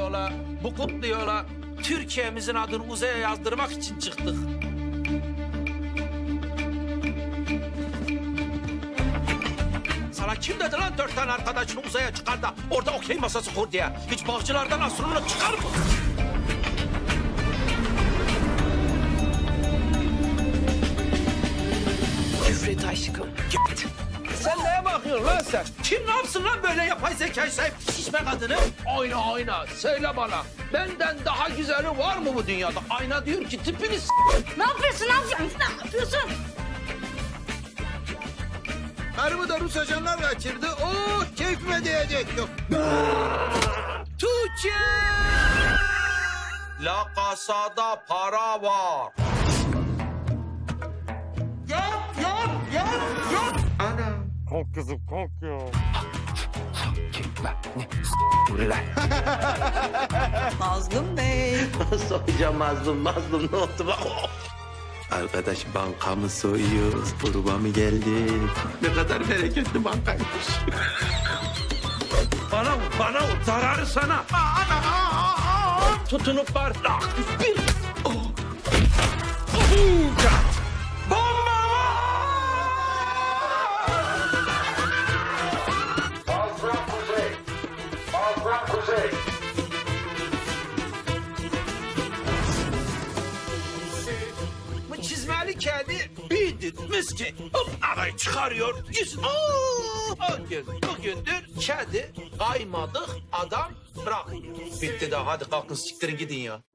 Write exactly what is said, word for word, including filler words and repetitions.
diyorlar, Bukut diyorlar. Türkiye'mizin adını uzaya yazdırmak için çıktık. Sana kim dedi lan dört tane arkadaşını uzaya çıkar da orada okey masası kur diye? Hiç balcılardan astronot çıkar mı? Küfret aşkım. Git. Sen neye bakıyorsun lan sen? Kim ne yapsın lan böyle yapay zekayı sahip şişme kadını? Ayna ayna söyle bana. Benden daha güzeli var mı bu dünyada? Ayna diyor ki tipiniz. Ne yapıyorsun lan? Ne yapıyorsun? Karımı da Rus ajanlar kaçırdı. Oh keyfime diyecek yok. Tuğçe! La kasada para var. Yap yap yap yap. Ana. Kalk kızım kalk ya. Mazlum Bey. Soyacağım mazlum mazlum ne oldu bak. Arkadaş banka mı soyuyoruz, gruba mı geldik? Ne kadar bereketli bankaymış. Bana vur, bana vur. Zararı sana. Ana, aa, aa. Tutunup var. Bir. Oh. Oh. Bomba var! Azra Kuzey. Azra Kuzey. Bu çizmeli kedi iyidir, miskin. Hop, arayı çıkarıyor, yüzün. Aa, o gün, bugündür kedi kaymadık adam bırakıyor. Bitti daha, hadi kalkın siktirin gidin ya.